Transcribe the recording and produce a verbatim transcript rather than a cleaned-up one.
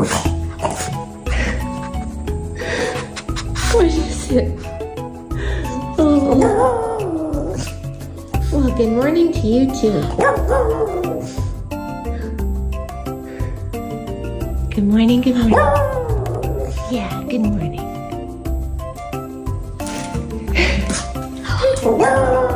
What is it? Oh. Well, good morning to you too. Good morning, good morning. Yeah, good morning.